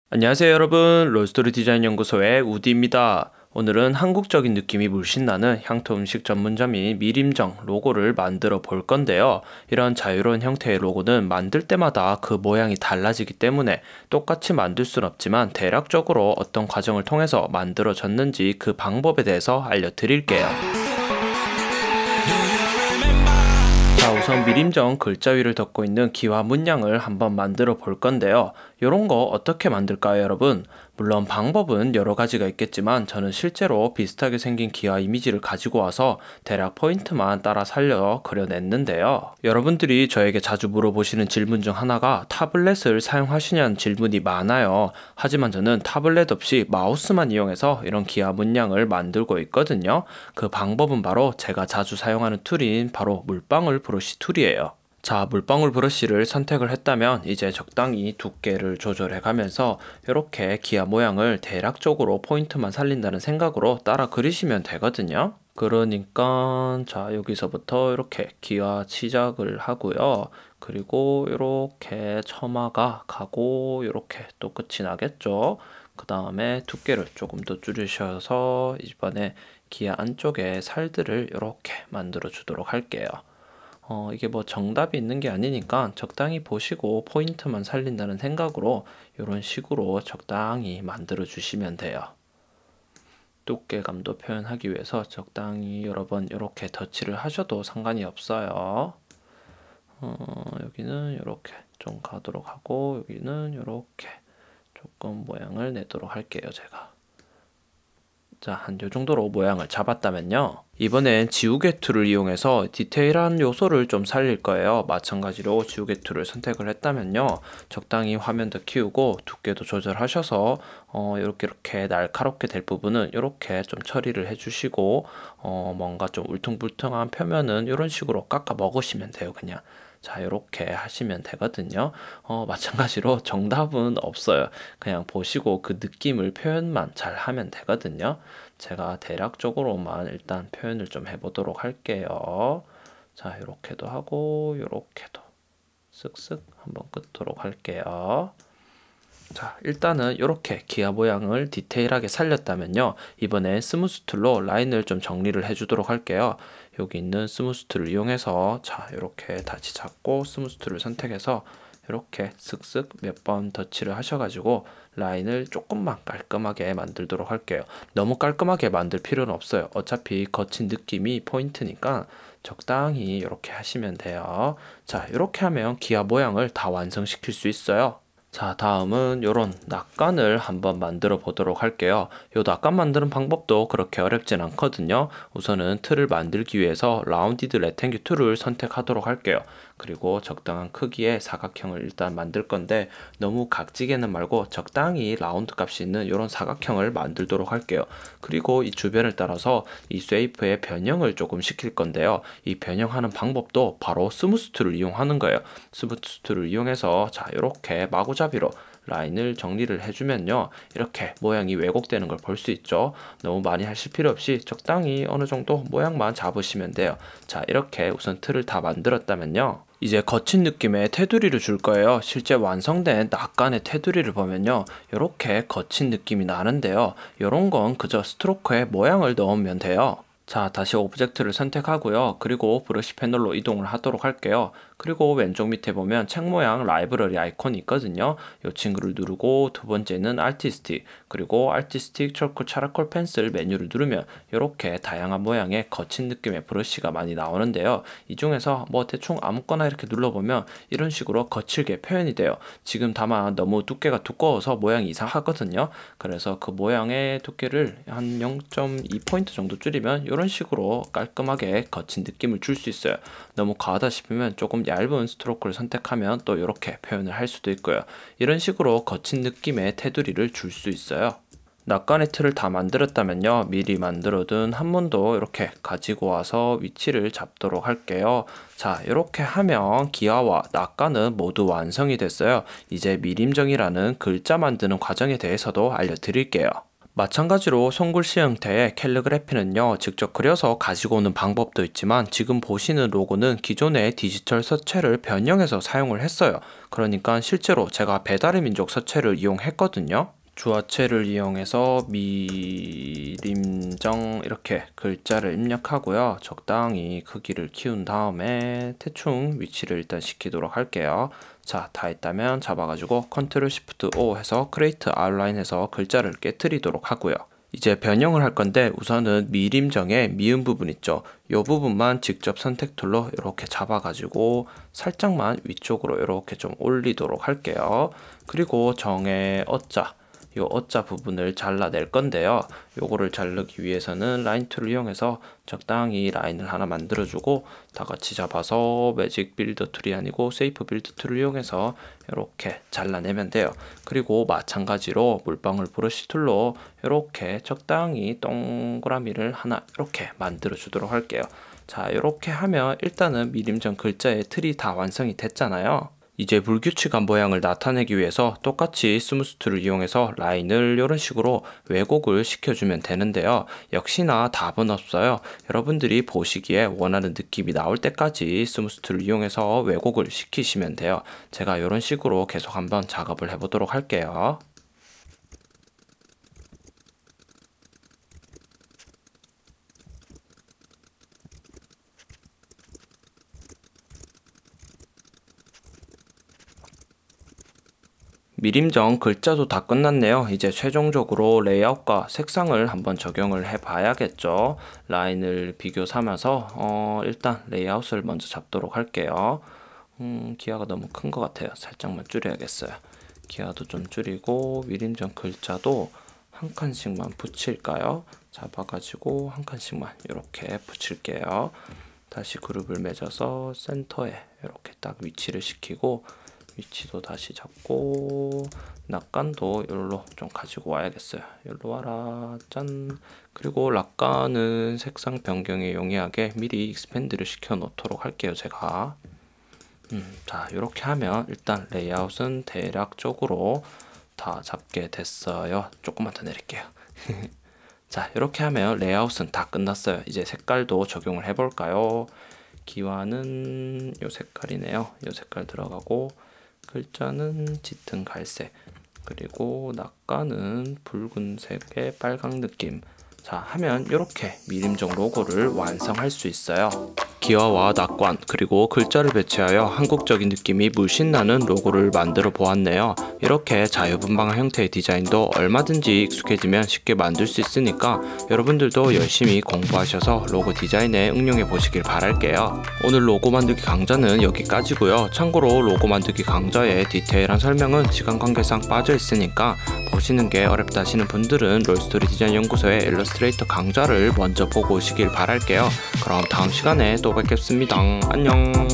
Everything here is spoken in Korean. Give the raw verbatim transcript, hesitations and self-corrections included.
안녕하세요 여러분, 롤스토리 디자인 연구소의 우디입니다. 오늘은 한국적인 느낌이 물씬 나는 향토 음식 전문점인 미림정 로고를 만들어 볼 건데요. 이런 자유로운 형태의 로고는 만들 때마다 그 모양이 달라지기 때문에 똑같이 만들 순 없지만 대략적으로 어떤 과정을 통해서 만들어졌는지 그 방법에 대해서 알려드릴게요. 자, 우선 미림정 글자 위를 덮고 있는 기와 문양을 한번 만들어 볼 건데요. 이런 거 어떻게 만들까요, 여러분? 물론 방법은 여러 가지가 있겠지만 저는 실제로 비슷하게 생긴 기와 이미지를 가지고 와서 대략 포인트만 따라 살려 그려냈는데요. 여러분들이 저에게 자주 물어보시는 질문 중 하나가 타블렛을 사용하시냐는 질문이 많아요. 하지만 저는 타블렛 없이 마우스만 이용해서 이런 기와 문양을 만들고 있거든요. 그 방법은 바로 제가 자주 사용하는 툴인 바로 물방울 브러쉬 툴이에요. 자, 물방울 브러쉬를 선택을 했다면 이제 적당히 두께를 조절해 가면서 이렇게 기아 모양을 대략적으로 포인트만 살린다는 생각으로 따라 그리시면 되거든요. 그러니까 자, 여기서부터 이렇게 기아 시작을 하고요. 그리고 이렇게 처마가 가고 이렇게 또 끝이 나겠죠. 그 다음에 두께를 조금 더 줄이셔서 이번에 기아 안쪽에 살들을 이렇게 만들어 주도록 할게요. 어, 이게 뭐 정답이 있는 게 아니니까 적당히 보시고 포인트만 살린다는 생각으로 이런 식으로 적당히 만들어 주시면 돼요. 두께감도 표현하기 위해서 적당히 여러 번 이렇게 터치를 하셔도 상관이 없어요. 어, 여기는 이렇게 좀 가도록 하고 여기는 이렇게 조금 모양을 내도록 할게요, 제가. 자, 한 요 정도로 모양을 잡았다면요. 이번엔 지우개 툴을 이용해서 디테일한 요소를 좀 살릴 거예요. 마찬가지로 지우개 툴을 선택을 했다면요. 적당히 화면도 키우고 두께도 조절하셔서 어, 이렇게 이렇게 날카롭게 될 부분은 이렇게 좀 처리를 해주시고 어, 뭔가 좀 울퉁불퉁한 표면은 이런 식으로 깎아 먹으시면 돼요, 그냥. 자, 이렇게 하시면 되거든요. 어, 마찬가지로 정답은 없어요. 그냥 보시고 그 느낌을 표현만 잘 하면 되거든요. 제가 대략적으로만 일단 표현을 좀 해보도록 할게요. 자, 이렇게도 하고 이렇게도 쓱쓱 한번 끊도록 할게요. 자, 일단은 이렇게 기아 모양을 디테일하게 살렸다면요. 이번에 스무스 툴로 라인을 좀 정리를 해주도록 할게요. 여기 있는 스무스 툴을 이용해서 자, 이렇게 다시 잡고 스무스 툴을 선택해서 이렇게 슥슥 몇 번 터치를 하셔가지고 라인을 조금만 깔끔하게 만들도록 할게요. 너무 깔끔하게 만들 필요는 없어요. 어차피 거친 느낌이 포인트니까 적당히 이렇게 하시면 돼요. 자, 이렇게 하면 기아 모양을 다 완성시킬 수 있어요. 자, 다음은 요런 낙관을 한번 만들어 보도록 할게요. 요 낙관 만드는 방법도 그렇게 어렵진 않거든요. 우선은 틀을 만들기 위해서 라운디드 레탱규 툴을 선택하도록 할게요. 그리고 적당한 크기의 사각형을 일단 만들 건데 너무 각지게는 말고 적당히 라운드 값이 있는 이런 사각형을 만들도록 할게요. 그리고 이 주변을 따라서 이 쉐이프의 변형을 조금 시킬 건데요. 이 변형하는 방법도 바로 스무스 툴을 이용하는 거예요. 스무스 툴을 이용해서 자, 이렇게 마구잡이로 라인을 정리를 해주면요. 이렇게 모양이 왜곡되는 걸 볼 수 있죠. 너무 많이 하실 필요 없이 적당히 어느 정도 모양만 잡으시면 돼요. 자, 이렇게 우선 틀을 다 만들었다면요. 이제 거친 느낌의 테두리를 줄 거예요. 실제 완성된 낙관의 테두리를 보면요. 이렇게 거친 느낌이 나는데요. 이런 건 그저 스트로크에 모양을 넣으면 돼요. 자, 다시 오브젝트를 선택하고요. 그리고 브러쉬 패널로 이동을 하도록 할게요. 그리고 왼쪽 밑에 보면 책 모양 라이브러리 아이콘이 있거든요. 이 친구를 누르고 두 번째는 아티스틱, 그리고 아티스틱 철콜 차라콜 펜슬 메뉴를 누르면 이렇게 다양한 모양의 거친 느낌의 브러쉬가 많이 나오는데요. 이 중에서 뭐 대충 아무거나 이렇게 눌러보면 이런 식으로 거칠게 표현이 돼요. 지금 다만 너무 두께가 두꺼워서 모양이 이상하거든요. 그래서 그 모양의 두께를 한 영 점 이 포인트 정도 줄이면 이런 식으로 깔끔하게 거친 느낌을 줄 수 있어요. 너무 과하다 싶으면 조금 얇은 스트로크를 선택하면 또 이렇게 표현을 할 수도 있고요. 이런 식으로 거친 느낌의 테두리를 줄 수 있어요. 낙관의 틀을 다 만들었다면요. 미리 만들어둔 한문도 이렇게 가지고 와서 위치를 잡도록 할게요. 자, 이렇게 하면 기아와 낙관은 모두 완성이 됐어요. 이제 미림정이라는 글자 만드는 과정에 대해서도 알려드릴게요. 마찬가지로 손글씨 형태의 캘리그래피는요, 직접 그려서 가지고 오는 방법도 있지만 지금 보시는 로고는 기존의 디지털 서체를 변형해서 사용을 했어요. 그러니까 실제로 제가 배달의 민족 서체를 이용했거든요. 주어체를 이용해서 미림정 이렇게 글자를 입력하고요. 적당히 크기를 키운 다음에 대충 위치를 일단 시키도록 할게요. 자, 다 했다면 잡아가지고 컨트롤 시프트 오 해서 크리에이트 아웃라인 해서 글자를 깨트리도록 하고요. 이제 변형을 할 건데 우선은 미림정의 미음 부분 있죠. 이 부분만 직접 선택 툴로 이렇게 잡아가지고 살짝만 위쪽으로 이렇게 좀 올리도록 할게요. 그리고 정의 어자, 요 어자 부분을 잘라낼 건데요. 요거를 자르기 위해서는 라인 툴을 이용해서 적당히 라인을 하나 만들어주고 다 같이 잡아서 매직 빌더 툴이 아니고 세이프 빌드 툴을 이용해서 이렇게 잘라내면 돼요. 그리고 마찬가지로 물방울 브러쉬 툴로 이렇게 적당히 동그라미를 하나 이렇게 만들어 주도록 할게요. 자, 이렇게 하면 일단은 미림정 글자의 틀이 다 완성이 됐잖아요. 이제 불규칙한 모양을 나타내기 위해서 똑같이 스무스 툴을 이용해서 라인을 이런 식으로 왜곡을 시켜주면 되는데요. 역시나 답은 없어요. 여러분들이 보시기에 원하는 느낌이 나올 때까지 스무스 툴을 이용해서 왜곡을 시키시면 돼요. 제가 이런 식으로 계속 한번 작업을 해보도록 할게요. 미림정 글자도 다 끝났네요. 이제 최종적으로 레이아웃과 색상을 한번 적용을 해 봐야겠죠. 라인을 비교 삼아서 어, 일단 레이아웃을 먼저 잡도록 할게요. 음, 기하가 너무 큰 것 같아요. 살짝만 줄여야겠어요. 기하도 좀 줄이고 미림정 글자도 한 칸씩만 붙일까요? 잡아가지고 한 칸씩만 이렇게 붙일게요. 다시 그룹을 맺어서 센터에 이렇게 딱 위치를 시키고 위치도 다시 잡고 락간도 여기로 좀 가지고 와야겠어요. 여기로 와라. 짠. 그리고 락간은 색상 변경에 용이하게 미리 익스펜드를 시켜 놓도록 할게요. 제가 음, 자, 이렇게 하면 일단 레이아웃은 대략적으로 다 잡게 됐어요. 조금만 더 내릴게요. 자, 이렇게 하면 레이아웃은 다 끝났어요. 이제 색깔도 적용을 해볼까요? 기와는 요 색깔이네요. 요 색깔 들어가고 글자는 짙은 갈색, 그리고 낙가는 붉은색의 빨강 느낌. 자, 하면 이렇게 미림정 로고를 완성할 수 있어요. 기와와 낙관 그리고 글자를 배치하여 한국적인 느낌이 물씬 나는 로고를 만들어 보았네요. 이렇게 자유분방한 형태의 디자인도 얼마든지 익숙해지면 쉽게 만들 수 있으니까 여러분들도 열심히 공부하셔서 로고 디자인에 응용해 보시길 바랄게요. 오늘 로고 만들기 강좌는 여기까지고요. 참고로 로고 만들기 강좌의 디테일한 설명은 시간 관계상 빠져 있으니까 보시는 게 어렵다 하시는 분들은 롤스토리 디자인 연구소의 일러스트레이터 강좌를 먼저 보고 오시길 바랄게요. 그럼 다음 시간에 또 뵙겠습니다. 안녕.